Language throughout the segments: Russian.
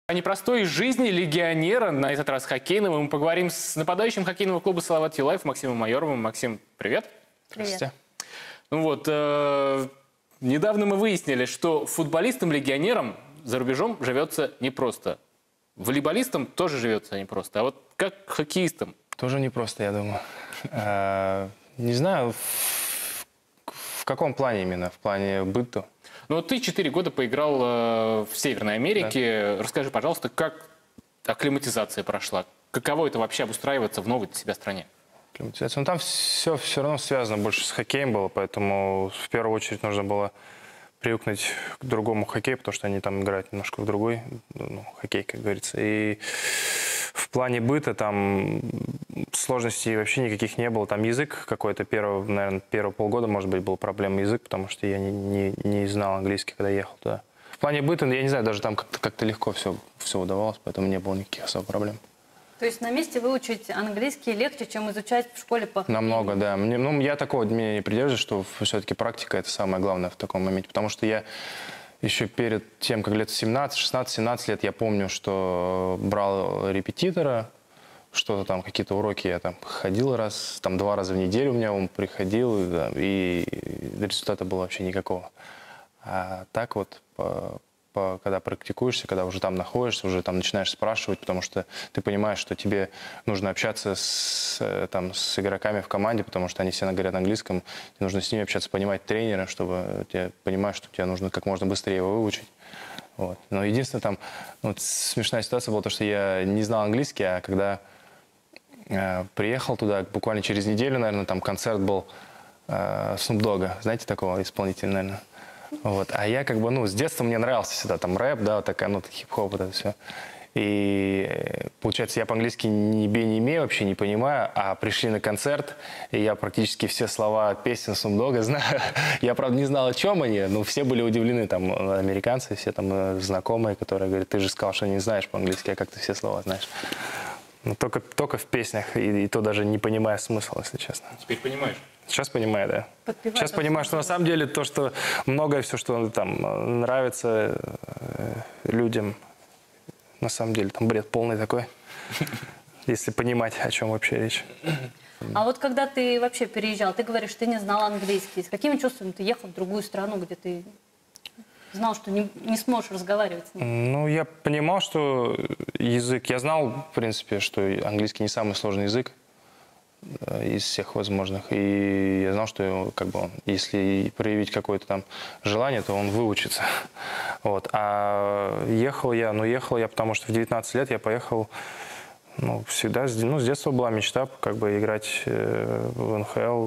О непростой жизни легионера, на этот раз хоккейного, мы поговорим с нападающим хоккейного клуба «Салават Юлаев» Максимом Майоровым. Максим, привет. Привет. Ну вот, недавно мы выяснили, что футболистам-легионерам за рубежом живется непросто. Волейболистам тоже живется непросто. А вот как хоккеистам? Тоже непросто, я думаю. Не знаю, в каком плане именно? В плане быта? Ну вот ты 4 года поиграл в Северной Америке. Да. Расскажи, пожалуйста, как акклиматизация прошла? Каково это вообще обустраиваться в новой для себя стране? Акклиматизация? Ну там все равно связано больше с хоккеем было, поэтому в первую очередь нужно было привыкнуть к другому хоккею, потому что они там играют немножко в другой хоккей, как говорится. И в плане быта там сложностей вообще никаких не было. Там язык какой-то, наверное, первые полгода, может быть, был проблема язык, потому что я не знал английский, когда ехал туда. В плане быта, я не знаю, даже там как-то легко все удавалось, поэтому не было никаких особых проблем. То есть на месте выучить английский легче, чем изучать в школе по хоккею? Намного, да. Я такого мнения не придерживаюсь, что все-таки практика – это самое главное в таком моменте. Потому что я еще перед тем, как лет 16-17 лет, я помню, что брал репетитора, что-то там, какие-то уроки я там ходил там 2 раза в неделю у меня он приходил, да, и результата было вообще никакого. А так вот, когда практикуешься, когда уже там находишься, уже там начинаешь спрашивать, потому что ты понимаешь, что тебе нужно общаться с игроками в команде, потому что они все говорят на английском, тебе нужно с ними общаться, понимать тренера, чтобы ты понимаешь, что тебе нужно как можно быстрее его выучить. Вот. Но единственное, там смешная ситуация была, то, что я не знал английский, а когда приехал туда, буквально через неделю, наверное, там концерт был Snoop Dogg, знаете такого исполнителя, наверное? Вот. А я с детства мне нравился всегда там рэп, да, хип-хоп, вот это все. И получается, я по-английски ни бе, ни ме вообще не понимаю, а пришли на концерт, и я практически все слова песен Snoop Dogg знаю. Я, правда, не знал, о чем они, но все были удивлены, там, американцы, все там знакомые, которые говорят, ты же сказал, что не знаешь по-английски, а как ты все слова знаешь. Ну, только в песнях, и то даже не понимая смысла, если честно. Теперь понимаешь? Сейчас понимаю, да. Сейчас понимаю, что на самом деле то, что многое все, что там нравится людям, на самом деле там бред полный такой, если понимать, о чем вообще речь. А вот когда ты вообще переезжал, ты говоришь, ты не знал английский. С какими чувствами ты ехал в другую страну, где ты знал, что не сможешь разговаривать с ним? Ну, я понимал, что язык... Я знал, в принципе, что английский не самый сложный язык из всех возможных. И я знал, что если проявить какое-то там желание, то он выучится. Вот. А ехал я, потому что в 19 лет я поехал, всегда, с детства была мечта играть в НХЛ.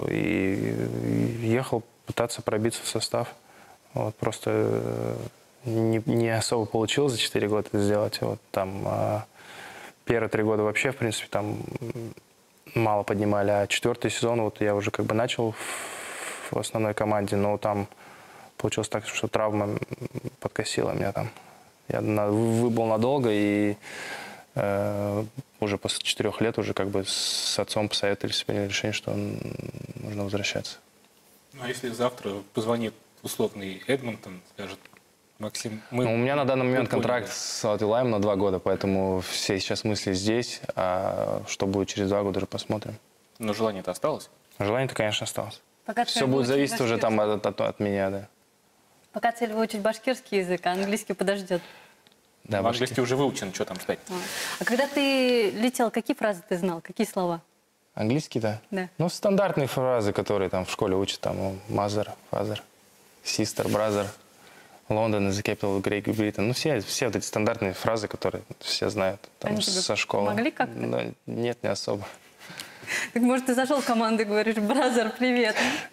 И ехал пытаться пробиться в состав. Вот, просто не особо получилось за 4 года это сделать. Вот, первые 3 года вообще, в принципе, там мало поднимали. А 4-й сезон вот я уже начал в основной команде, но там получилось так, что травма подкосила меня там. Я выбыл надолго, и уже после 4 лет уже с отцом посоветовались, приняли решение, что нужно возвращаться. Ну, а если завтра позвонит условный Эдмонтон, скажет: Максим, у меня на данный момент контракт с Салават Юлаевым на 2 года, поэтому все сейчас мысли здесь, а что будет через 2 года, уже посмотрим. Но желание-то осталось? Желание-то, конечно, осталось. Пока все будет зависеть уже там от меня, да. Пока цель выучить башкирский язык, а английский подождет. Да, английский уже выучен, что там ждать? А когда ты летел, какие фразы ты знал, какие слова? Английский-то? Да. Стандартные фразы, которые там в школе учат, там, mother, father, sister, brother, London is the capital of Great Britain. Все вот эти стандартные фразы, которые все знают там, со школы. Помогли как-то? Но нет, не особо. Так может, ты зашел в команду и говоришь: бразер, привет?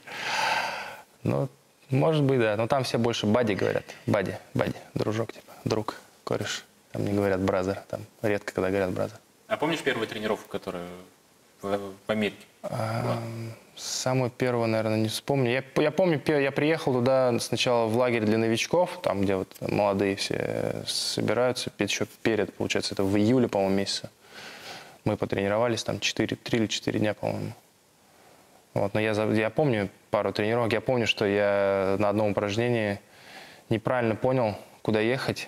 Может быть, да. Но там все больше бади говорят. Бади, дружок, друг, кореш. Там не говорят бразер, там редко когда говорят бразер. А помнишь первую тренировку, которую в Америке была? Самую первую, наверное, не вспомню. Я помню, я приехал туда сначала в лагерь для новичков, там, где вот молодые все собираются, еще получается, это в июле, по-моему, месяце. Мы потренировались там 3 или 4 дня, по-моему. Вот, но я помню пару тренировок, я помню, что я на одном упражнении неправильно понял, куда ехать,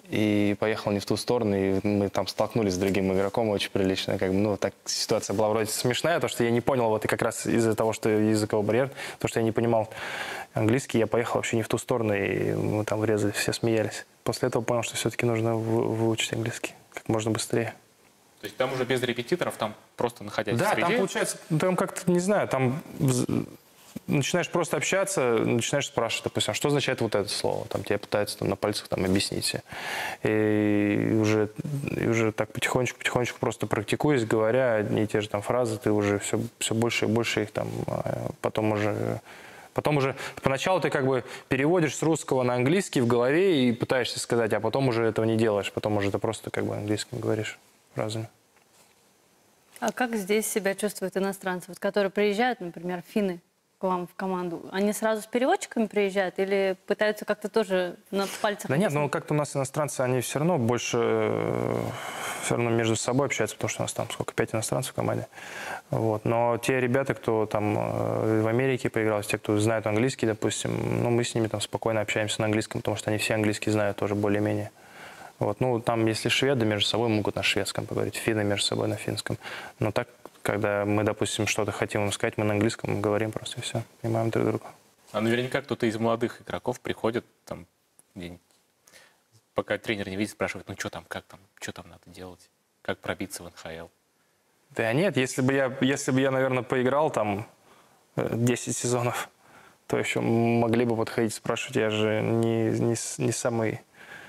и поехал не в ту сторону, и мы там столкнулись с другим игроком очень прилично. Как бы, ну, так ситуация была вроде смешная, то, что я не понял, вот и как раз из-за того, что языковой барьер, то, что я не понимал английский, я поехал вообще не в ту сторону, и мы там врезались, все смеялись. После этого понял, что все-таки нужно выучить английский как можно быстрее. То есть там уже без репетиторов, там просто находясь в Да, среде? там получается, там как-то, не знаю, там начинаешь просто общаться, начинаешь спрашивать, допустим, а что означает вот это слово? Там тебе пытаются там, на пальцах там, объяснить. И уже так потихонечку просто практикуясь, говоря одни и те же там фразы, ты уже все больше и больше их там, потом уже поначалу ты как бы переводишь с русского на английский в голове и пытаешься сказать, а потом уже этого не делаешь, потом уже ты просто как бы английским говоришь фразами. А как здесь себя чувствуют иностранцы, вот, которые приезжают, например, финны к вам в команду? Они сразу с переводчиками приезжают или пытаются как-то тоже на пальцах? Да нет, ну как-то у нас иностранцы, они все равно больше все равно между собой общаются, потому что у нас там сколько, 5 иностранцев в команде. Вот. Но те ребята, кто там в Америке поиграл, те, кто знает английский, допустим, ну мы с ними там спокойно общаемся на английском, потому что они все английский знают тоже более-менее. Вот. Ну там, если шведы между собой могут на шведском поговорить, финны между собой на финском. Но так, когда мы, допустим, что-то хотим им сказать, мы на английском говорим просто и все, понимаем друг друга. А наверняка кто-то из молодых игроков приходит, там, где-нибудь, пока тренер не видит, спрашивает, ну что там, как там, что там надо делать, как пробиться в НХЛ. Да нет, если бы я, наверное, поиграл там 10 сезонов, то еще могли бы подходить спрашивать. Я же не самый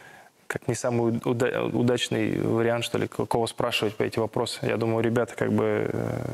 удачный вариант, что ли, кого спрашивать по эти вопросы. Я думаю, ребята как бы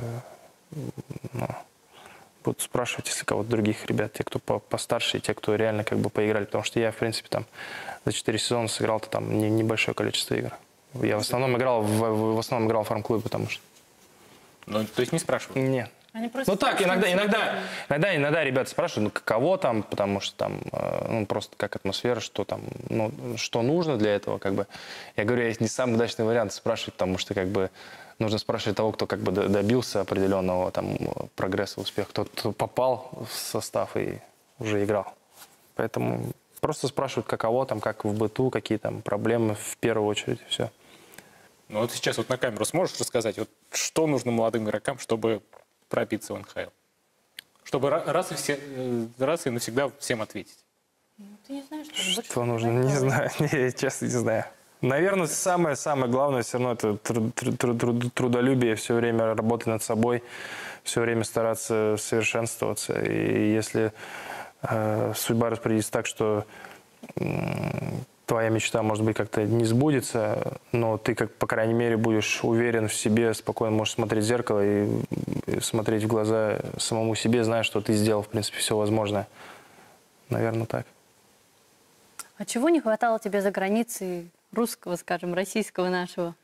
будут спрашивать, если кого-то других ребят, те, кто постарше, и те, кто реально как бы поиграли. Потому что я, в принципе, там за 4 сезона сыграл-то там небольшое количество игр. Я в основном играл в фарм-клубе, потому что... Ну, то есть не спрашивают? Нет. Они просто Ну так, иногда ребята спрашивают, ну кого там, потому что там, ну просто как атмосфера, что там, ну, что нужно для этого, как бы. Я говорю, есть не самый удачный вариант спрашивать, потому что как бы нужно спрашивать того, кто как бы добился определенного там прогресса, успеха, кто попал в состав и уже играл. Поэтому просто спрашивают, каково там, как в быту, какие там проблемы в первую очередь, и все. Ну вот сейчас вот на камеру сможешь рассказать, вот что нужно молодым игрокам, чтобы пробиться в НХЛ? Чтобы раз и навсегда всем ответить. Ты не знаешь, что больше Что нужно? Не знаю. Я честно не знаю. Наверное, самое главное все равно это трудолюбие, все время работать над собой, все время стараться совершенствоваться. И если судьба распорядится так, что твоя мечта, может быть, как-то не сбудется, но ты, как, по крайней мере, будешь уверен в себе, спокойно можешь смотреть в зеркало и смотреть в глаза самому себе, зная, что ты сделал, в принципе, все возможное. Наверное, так. А чего не хватало тебе за границей русского, скажем, российского нашего?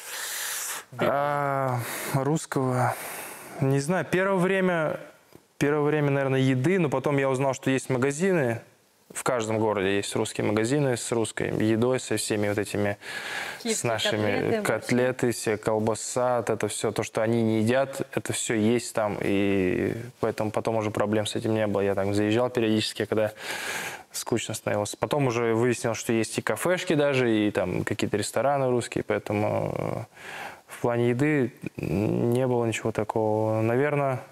Русского, не знаю, первое время, наверное, еды, но потом я узнал, что есть магазины. В каждом городе есть русские магазины с русской едой, со всеми вот этими, с нашими котлеты, все колбаса, это все, то, что они не едят, это все есть там, и поэтому потом уже проблем с этим не было. Я там заезжал периодически, когда скучно становилось. Потом уже выяснил, что есть и кафешки даже, и там какие-то рестораны русские, поэтому в плане еды не было ничего такого. Наверное,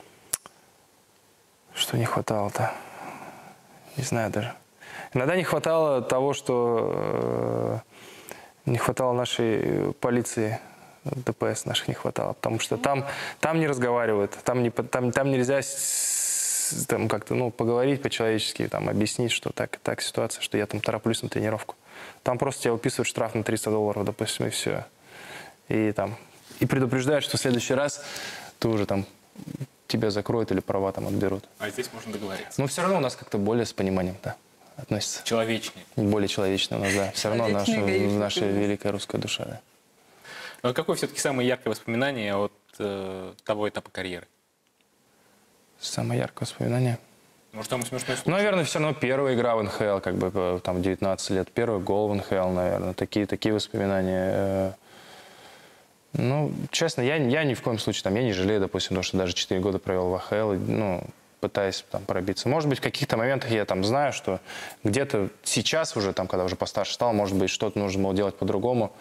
что не хватало-то? Не знаю даже. Иногда не хватало того, что не хватало нашей полиции, ДПС наших не хватало, потому что там не разговаривают, там нельзя там как-то поговорить по-человечески, там объяснить, что так ситуация, что я там тороплюсь на тренировку. Там просто тебя выписывают штраф на $300, допустим, и все. И предупреждают, что в следующий раз ты уже там тебя закроют или права там отберут. А здесь можно договориться. Но все равно у нас как-то более с пониманием, да, относится. Человечнее. Более человечно у нас, да. Все равно наша великая русская душа, да. Ну, а какое все-таки самое яркое воспоминание от того этапа карьеры? Самое яркое воспоминание? Может, там смешной случай? Наверное, все равно первая игра в НХЛ, как бы там 19 лет, первый гол в НХЛ, наверное, такие воспоминания. Ну, честно, я ни в коем случае, я не жалею, допустим, потому что даже 4 года провел в АХЛ, пытаясь там пробиться. Может быть, в каких-то моментах я там знаю, что где-то сейчас уже, там, когда уже постарше стал, может быть, что-то нужно было делать по-другому.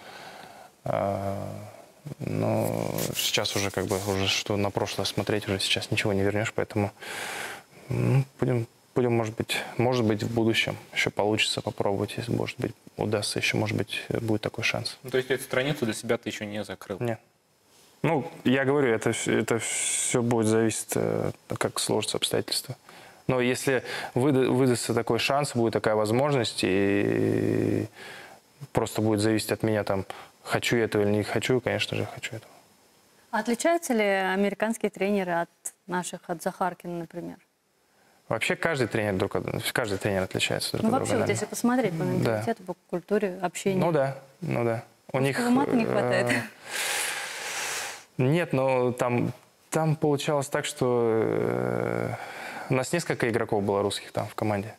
Но сейчас уже как бы уже что на прошлое смотреть уже сейчас ничего не вернешь, поэтому будем, может быть, в будущем еще получится попробовать, если, может быть, удастся еще, может быть, будет такой шанс. Ну, то есть эту страницу для себя ты еще не закрыл? Нет. Ну, я говорю, это все будет зависеть, как сложатся обстоятельства. Но если выдастся такой шанс, будет такая возможность, и просто будет зависеть от меня, там, хочу я этого или не хочу, конечно же, хочу этого. Отличаются ли американские тренеры от наших, от Захаркина, например? Вообще каждый тренер отличается друг Ну, от друга. вообще, вот если посмотреть по менталитету, по культуре общения. Ну да. У них мата не хватает. Нет, но там получалось так, что у нас несколько игроков было русских там в команде.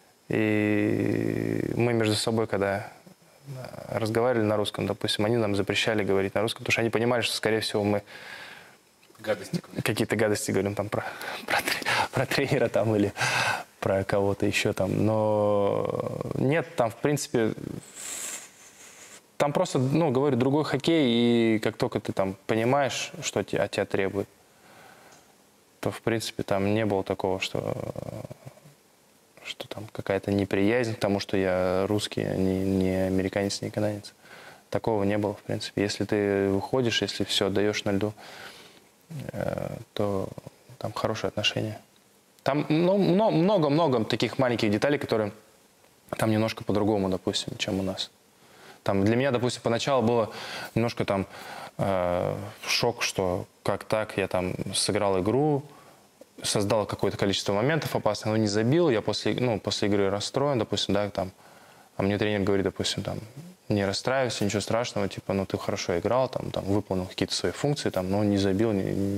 И мы между собой, когда разговаривали на русском, допустим, они нам запрещали говорить на русском, потому что они понимали, что, скорее всего, мы какие-то гадости говорим там про тренера там или про кого-то еще там. Но нет, там, в принципе, там просто, ну, говорю, другой хоккей, и как только ты там понимаешь, что от тебя требует, то, в принципе, там не было такого, что там какая-то неприязнь к тому, что я русский, а не американец, не канадец. Такого не было, в принципе. Если ты выходишь, если все отдаешь на льду, то там хорошие отношения. Там много-много таких маленьких деталей, которые там немножко по-другому, допустим, чем у нас. Там для меня, допустим, поначалу было немножко там шок, что как так, я там сыграл игру, создал какое-то количество моментов опасных, но не забил, я после игры расстроен, допустим, да, там, а мне тренер говорит, допустим, там, не расстраивайся, ничего страшного, типа, ну, ты хорошо играл, там, выполнил какие-то свои функции, там, но не забил,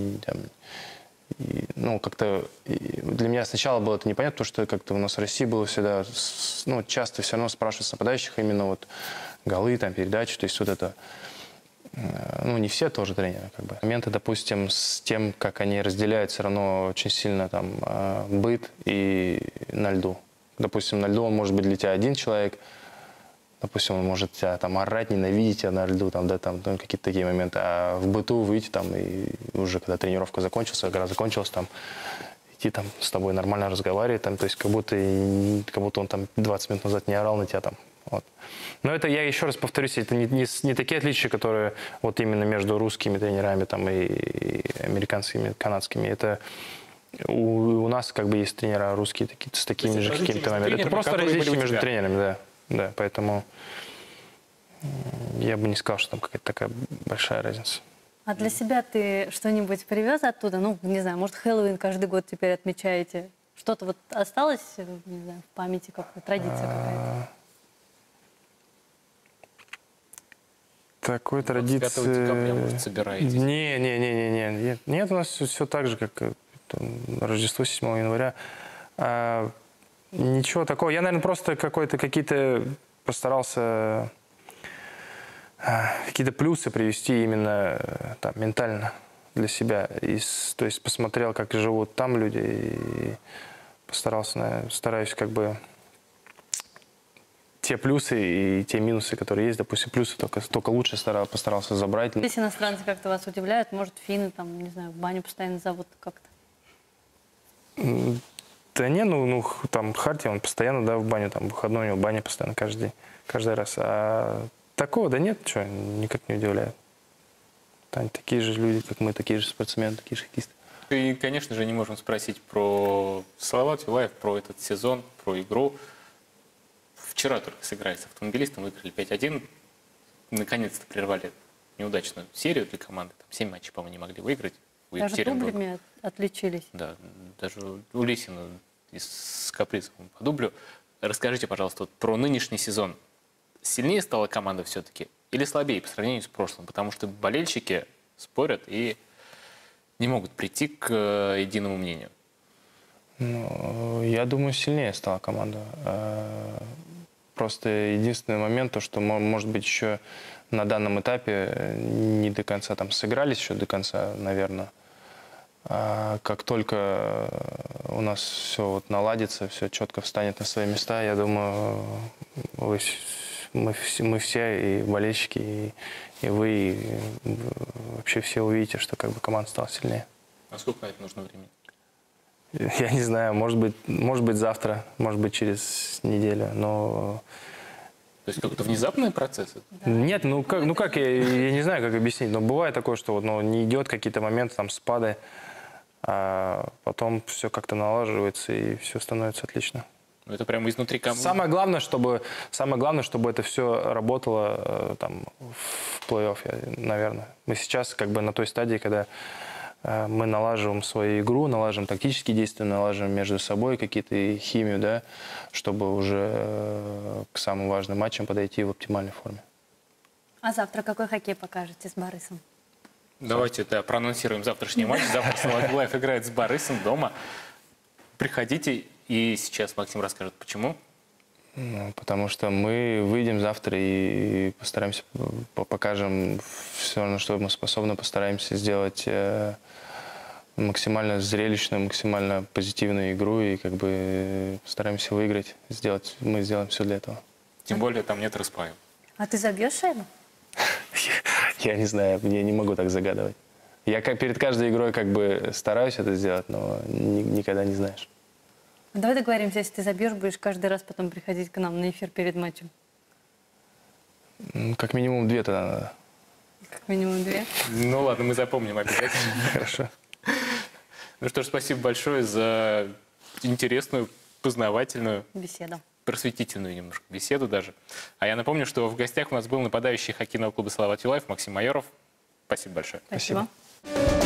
ну, как-то для меня сначала было это непонятно, потому что как-то у нас в России было всегда, ну, часто все равно спрашивают с нападающих именно вот голы, там, передачи, то есть вот это, ну, не все тоже тренеры, как бы. Моменты, допустим, с тем, как они разделяют все равно очень сильно там быт и на льду. Допустим, на льду он может быть для тебя один человек, допустим, он может тебя там орать, ненавидеть тебя на льду, там, да, там, ну, какие-то такие моменты. А в быту выйти там и уже когда тренировка закончилась, игра закончилась, там, идти там с тобой нормально разговаривать, там, то есть как будто он там 20 минут назад не орал на тебя там. Вот. Но это, я еще раз повторюсь, это не такие отличия, которые вот именно между русскими тренерами там, и американскими, канадскими. Это у нас как бы есть тренера русские с такими же какими-то моментами. Это просто различия между тренерами, да. Да, поэтому я бы не сказал, что там какая-то такая большая разница. А для себя ты что-нибудь привез оттуда? Ну, не знаю, может, Хэллоуин каждый год теперь отмечаете? Что-то вот осталось, не знаю, в памяти, какая-то традиция какая-то? Такой традиции... 5 декабря, может, собираетесь? Нет, у нас все так же, как Рождество 7 января. Ничего такого. Я, наверное, просто какие-то постарался какие-то плюсы привести именно там, ментально для себя. То есть посмотрел, как живут там люди, и стараюсь как бы те плюсы и те минусы, которые есть, допустим, плюсы только лучше постарался забрать. Здесь иностранцы как-то вас удивляют? Может, финны, там, не знаю, в баню постоянно зовут как-то? Да не, там Харти, он постоянно, да, в баню, там, выходной у него баня постоянно каждый день, каждый раз. А такого, да нет, что, никак не удивляет. Там такие же люди, как мы, такие же спортсмены, такие же хоккеисты. И, конечно же, не можем спросить про Салават Юлаев, про этот сезон, про игру. Вчера только сыграли с Автомобилистом, выиграли 5-1. Наконец-то прервали неудачную серию для команды. Там 7 матчей, по-моему, не могли выиграть. Даже дублями отличились. Да, даже у Лисина с Капризовым по дублю. Расскажите, пожалуйста, вот про нынешний сезон. Сильнее стала команда все-таки или слабее по сравнению с прошлым? Потому что болельщики спорят и не могут прийти к единому мнению. Ну, я думаю, сильнее стала команда. Просто единственный момент, то, что, может быть, еще на данном этапе не до конца там сыгрались еще до конца, наверное. Как только у нас все вот наладится, все четко встанет на свои места, я думаю, мы все, и болельщики, и вы, и вообще все увидите, что как бы команда стала сильнее. А сколько на это нужно времени? Я не знаю, может быть завтра, может быть через неделю, но... То есть как-то внезапный процесс? Нет, ну как я не знаю, как объяснить, но бывает такое, что вот, не идет какие-то моменты, там, спады, а потом все как-то налаживается, и все становится отлично. Ну, это прямо изнутри команды. Самое главное, чтобы это все работало там, в плей-офф, наверное. Мы сейчас как бы на той стадии, когда мы налаживаем свою игру, налаживаем тактические действия, налаживаем между собой какие-то химию, да, чтобы уже к самым важным матчам подойти в оптимальной форме. А завтра какой хоккей покажете с Борисом? Давайте проанонсируем завтрашний матч. Завтра Салават Юлаев играет с Борисом дома. Приходите, и сейчас Максим расскажет, почему. Потому что мы выйдем завтра и постараемся, покажем все, на что мы способны, постараемся сделать максимально зрелищную, максимально позитивную игру и как бы постараемся выиграть. Мы сделаем все для этого. Тем более там нет распаев. А ты забьешь шайбу? Я не знаю, я не могу так загадывать. Я перед каждой игрой как бы стараюсь это сделать, но никогда не знаешь. Давай договоримся, если ты забьешь, будешь каждый раз потом приходить к нам на эфир перед матчем. Как минимум 2 тогда надо. Как минимум 2. Ну ладно, мы запомним обязательно. Хорошо. Ну что ж, спасибо большое за интересную, познавательную, Беседа. просветительную немножко беседу даже. А я напомню, что в гостях у нас был нападающий хоккейного клуба «Салават Юлаев» Максим Майоров. Спасибо большое. Спасибо.